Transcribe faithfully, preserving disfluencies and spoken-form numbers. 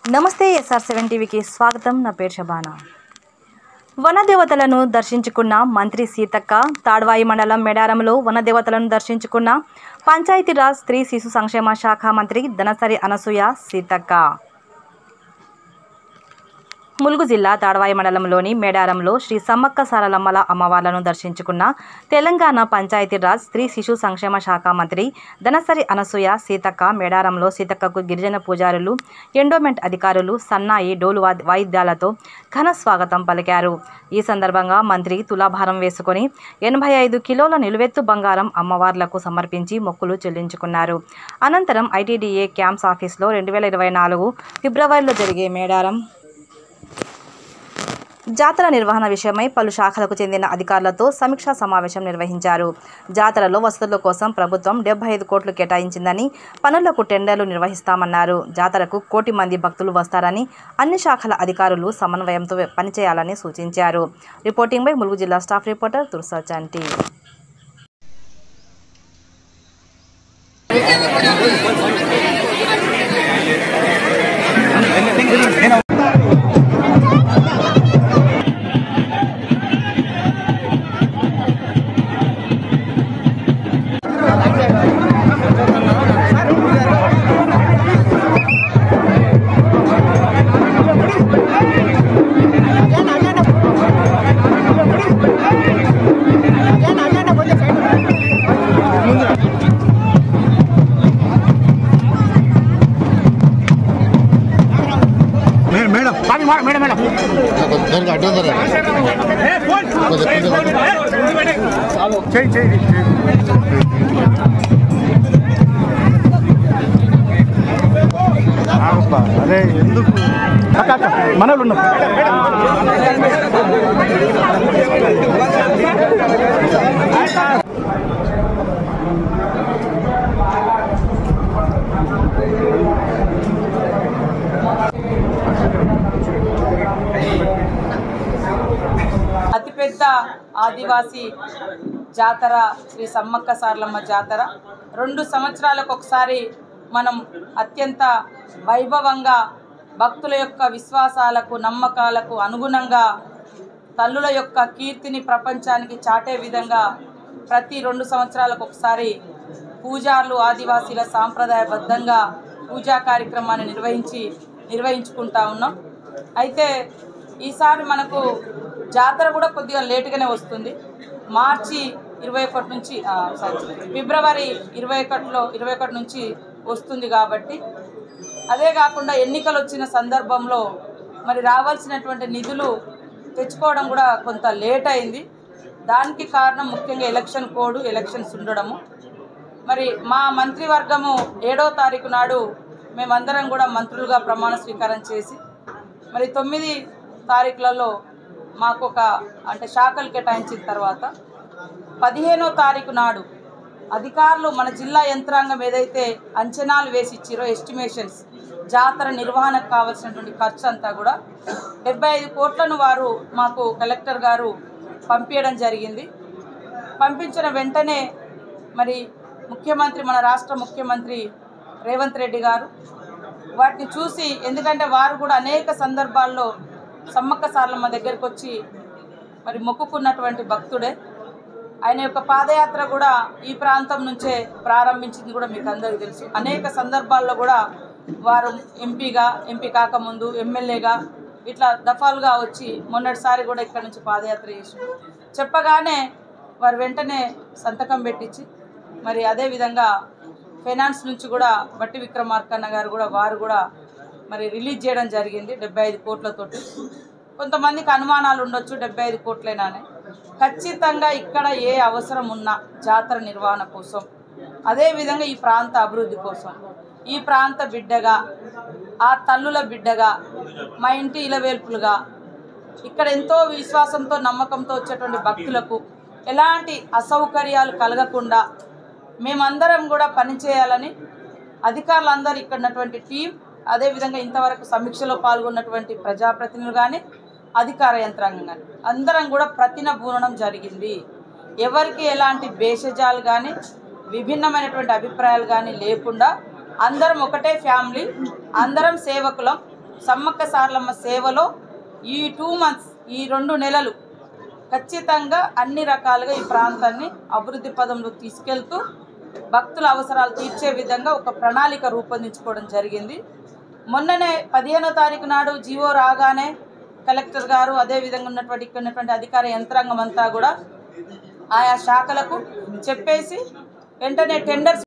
నమస్తే SR seven టీవీకి స్వాగతం. నా పేరు శబానా. వనదేవతలను దర్శించుకున్న మంత్రి సీతక్క. తాడ్వాయి మండలం మేడారంలో వనదేవతలను దర్శించుకున్న పంచాయతీరాజ్ స్త్రీ శిశు సంక్షేమ శాఖ మంత్రి దనసరి అనసూయ సీతక్క. ములుగు జిల్లా తాడ్వాయి మండలంలోని మేడారంలో శ్రీ సమ్మక్క సారలమ్మల అమ్మవార్లను దర్శించుకున్న తెలంగాణ పంచాయతీరాజ్ స్త్రీ శిశు సంక్షేమ శాఖ మంత్రి దనసరి అనసూయ సీతక్క. మేడారంలో సీతక్కకు గిరిజన పూజారులు, ఎండోమెంట్ అధికారులు సన్నాయి డోలు వాయిద్యాలతో ఘన స్వాగతం పలికారు. ఈ సందర్భంగా మంత్రి తులాభారం వేసుకొని ఎనభై ఐదు కిలోల నిలువెత్తు బంగారం అమ్మవార్లకు సమర్పించి మొక్కులు చెల్లించుకున్నారు. అనంతరం ఐటీడీఏ క్యాంప్స్ ఆఫీస్లో రెండు వేల ఇరవై నాలుగు ఫిబ్రవరిలో జరిగే మేడారం జాతర నిర్వహణ విషయమై పలు శాఖలకు చెందిన అధికారులతో సమీక్షా సమావేశం నిర్వహించారు. జాతరలో వసతుల కోసం ప్రభుత్వం డెబ్బై ఐదు కోట్లు కేటాయించిందని, పనులకు టెండర్లు నిర్వహిస్తామన్నారు. జాతరకు కోటి మంది భక్తులు వస్తారని, అన్ని శాఖల అధికారులు సమన్వయంతో పనిచేయాలని సూచించారు. రిపోర్టింగ్ బై ములుగు జిల్లా స్టాఫ్ రిపోర్టర్ తుర్సా చంటి. అరే ఎందుకు మనలు ఉన్నాం. అతిపెద్ద ఆదివాసీ జాతర శ్రీ సమ్మక్క సారలమ్మ జాతర రెండు సంవత్సరాలకు ఒకసారి మనం అత్యంత వైభవంగా భక్తుల యొక్క విశ్వాసాలకు, నమ్మకాలకు అనుగుణంగా తల్లుల యొక్క కీర్తిని ప్రపంచానికి చాటే విధంగా ప్రతి రెండు సంవత్సరాలకు ఒకసారి పూజార్లు ఆదివాసీల సాంప్రదాయబద్ధంగా పూజా కార్యక్రమాన్ని నిర్వహించి నిర్వహించుకుంటా ఉన్నాం. అయితే ఈసారి మనకు జాతర కూడా కొద్దిగా లేటుగానే వస్తుంది. మార్చి ఇరవై ఒకటి నుంచి సారీ ఫిబ్రవరి ఇరవై ఒకటిలో ఇరవై ఒకటి నుంచి వస్తుంది. కాబట్టి అదే కాకుండా ఎన్నికలు వచ్చిన సందర్భంలో మరి రావాల్సినటువంటి నిధులు తెచ్చుకోవడం కూడా కొంత లేట్ అయింది. దానికి కారణం ముఖ్యంగా ఎలక్షన్ కోడ్, ఎలక్షన్స్ ఉండడము. మరి మా మంత్రివర్గము ఏడో తారీఖు నాడు మేమందరం కూడా మంత్రులుగా ప్రమాణ స్వీకారం చేసి మరి తొమ్మిది తారీఖులలో మాకు ఒక అంటే శాఖలు కేటాయించిన తర్వాత పదిహేనో తారీఖు నాడు అధికారులు మన జిల్లా యంత్రాంగం ఏదైతే అంచనాలు వేసి ఇచ్చిరో ఎస్టిమేషన్స్ జాతర నిర్వహణకు కావాల్సినటువంటి ఖర్చు అంతా కూడా డెబ్బై ఐదు కోట్లను వారు మాకు కలెక్టర్ గారు పంపించడం జరిగింది. పంపించిన వెంటనే మరి ముఖ్యమంత్రి మన రాష్ట్ర ముఖ్యమంత్రి రేవంత్ రెడ్డి గారు వాటిని చూసి, ఎందుకంటే వారు కూడా అనేక సందర్భాల్లో సమ్మక్క సారలమ్మ దగ్గరికి వచ్చి మరి మొక్కుకున్నటువంటి భక్తుడే. ఆయన యొక్క పాదయాత్ర కూడా ఈ ప్రాంతం నుంచే ప్రారంభించింది కూడా మీకు అందరికీ తెలుసు. అనేక సందర్భాల్లో కూడా వారు ఎంపీగా, ఎంపీ కాకముందు ఎమ్మెల్యేగా ఇట్లా దఫాలుగా వచ్చి మొన్నటిసారి కూడా ఇక్కడ నుంచి పాదయాత్ర చేసింది. చెప్పగానే వారు వెంటనే సంతకం పెట్టించి మరి అదేవిధంగా ఫైనాన్స్ నుంచి కూడా బట్టి విక్రమార్కన్న గారు కూడా వారు కూడా మరి రిలీజ్ చేయడం జరిగింది డెబ్బై ఐదు కోట్లతోటి. కొంతమందికి అనుమానాలు ఉండొచ్చు డెబ్బై ఐదు కోట్లేనానే. ఖచ్చితంగా ఇక్కడ ఏ అవసరం ఉన్నా జాతర నిర్వహణ కోసం, అదేవిధంగా ఈ ప్రాంత అభివృద్ధి కోసం, ఈ ప్రాంత బిడ్డగా, ఆ తల్లుల బిడ్డగా, మా ఇంటి ఇలవేల్పులుగా ఇక్కడ ఎంతో విశ్వాసంతో నమ్మకంతో వచ్చేటువంటి భక్తులకు ఎలాంటి అసౌకర్యాలు కలగకుండా మేమందరం కూడా పనిచేయాలని అధికారులందరూ ఇక్కడ ఉన్నటువంటి టీం, అదేవిధంగా ఇంతవరకు సమీక్షలో పాల్గొన్నటువంటి ప్రజాప్రతినిధులు కానీ అధికార యంత్రాంగం కానీ అందరం కూడా ప్రతినబూనడం జరిగింది. ఎవరికి ఎలాంటి భేషజాలు కానీ విభిన్నమైనటువంటి అభిప్రాయాలు కానీ లేకుండా అందరం ఒకటే ఫ్యామిలీ, అందరం సేవకులం, సమ్మక్క సారలమ్మ సేవలో ఈ టూ మంత్స్ ఈ రెండు నెలలు ఖచ్చితంగా అన్ని రకాలుగా ఈ ప్రాంతాన్ని అభివృద్ధి పదంలో తీసుకెళ్తూ భక్తుల అవసరాలు తీర్చే విధంగా ఒక ప్రణాళిక రూపొందించుకోవడం జరిగింది. మొన్ననే పదిహేనో తారీఖు నాడు జీవో రాగానే కలెక్టర్ గారు అదేవిధంగా ఉన్నటువంటి ఇక్కడ ఉన్నటువంటి అధికార యంత్రాంగం అంతా కూడా ఆయా శాఖలకు చెప్పేసి వెంటనే టెండర్స్